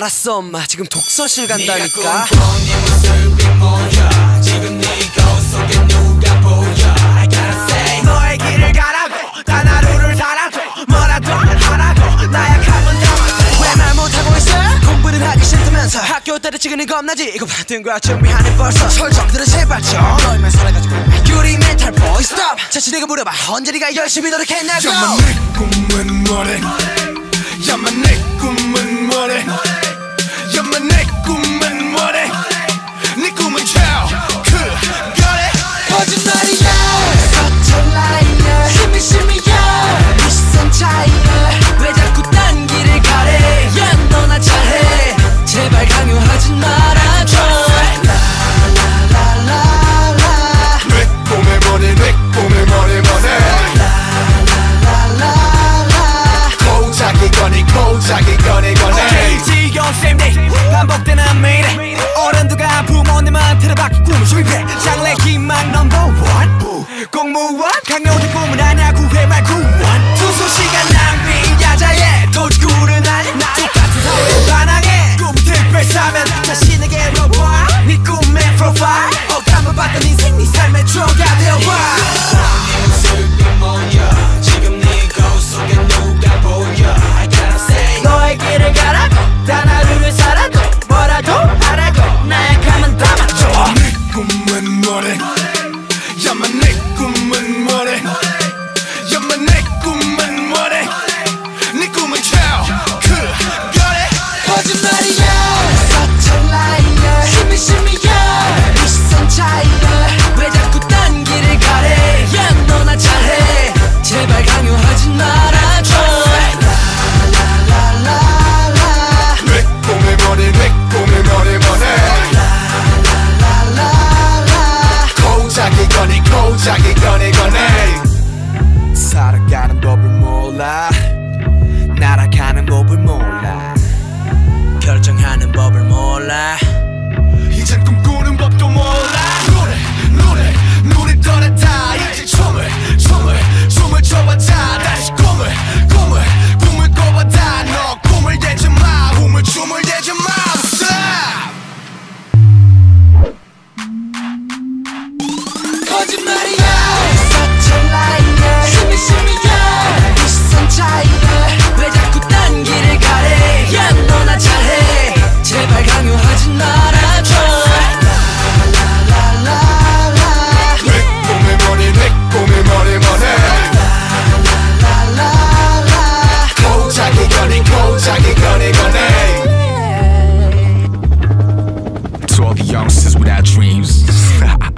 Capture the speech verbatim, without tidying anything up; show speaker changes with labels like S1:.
S1: 알았어 엄마 지금 독서실 간다니까.
S2: 지금 네 거울 속에 누가 보여 I gotta say 너의 길을 가라고 단 하루를 살아도 뭐라도 하라고 나약함은 담아줘.
S1: 왜 말 못하고 있어? 공부는 하기 싫다면서 학교 때려치기는 겁나지. 이거 받은 거야 준비하네 벌써. 설정들은 제발 좀 너희만 살아가지고 유리 멘탈 보이 스톱. 자신에게 물어봐 언제 네가 열심히 노력했냐고.
S2: 야마 내 꿈은 뭐래 야마 내 꿈은 뭐래 야마 내 꿈은 뭐래 네 꿈은 쳐 그거래.
S1: 거짓말이야 Such a liar 힘이 심이야 네 시선 차이야. 왜 자꾸 딴 길을 가래. 야 너나 잘해 제발 강요하지 말아줘. 라라라라라
S2: 내 꿈에 뭐래 내 꿈에 뭐래 뭐래
S1: 라라라라라
S2: 고작이 거니 고작이 거니 거니.
S3: 오케이 지겨운 쌤네 반복되는 미래 어른들과 부모님한테 받기 꿈을 실패. 장래 희망 넘버 원 공무원 강요된 꿈은 아냐 구회 말 구원. 투수 시간 낭비 야자에 도지구를 날려 똑같은 사회에 반항해. 꿈 특별 사면 자신에게 물어봐 네 꿈의 프로파일 억감을 받던 인생 네 삶의 추억가 되어봐.
S2: 지금 네 거울 속에 누가 보여 I gotta say
S1: 너의 길을 가라고 단 하루를 살아도 뭐라도 하라고 나약함은 담아줘.
S2: 내 꿈은 뭐래 야마 내 꿈은 뭐래 야마 내 꿈은 뭐래 네 꿈은 쳐 그거래.
S1: 거짓말이야 Such a liar 힘이 심이야 네 시선 차이야. 왜 자꾸 딴 길을 가래. 야 너나 잘해 제발 강요하지 말아줘. 라라라라라
S2: 내 꿈에 뭐래 내 꿈에 뭐래 뭐래
S1: 라라라라라
S2: 고작이 거니 고작이 거니 거니.
S3: 살아가는 법을 몰라 날아가는 법을 몰라
S1: 결정하는 법을 몰라.
S2: 이젠 꿈꾸는 법도 몰라. 노래 노래 노래 떠났다 이제 춤을 춤을 춤을 춰봤자 다시 꿈을 꿈을 꿈을 꿔봤다. 너 꿈을 대지 마 꿈을 춤을 대지 마. Stop.
S1: 거짓말이야 Such a liar 힘이 심이야 네 시선 차이야. 왜 자꾸 딴 길을 가래. 야 너나 잘해 제발 강요하지 말아줘. 라라라라라
S2: 내 꿈에 뭐래 내 꿈에 뭐래 뭐래
S1: 라라라라라
S2: 고작이 거니 고작이 거니 거니.
S3: To all the youngsters without dreams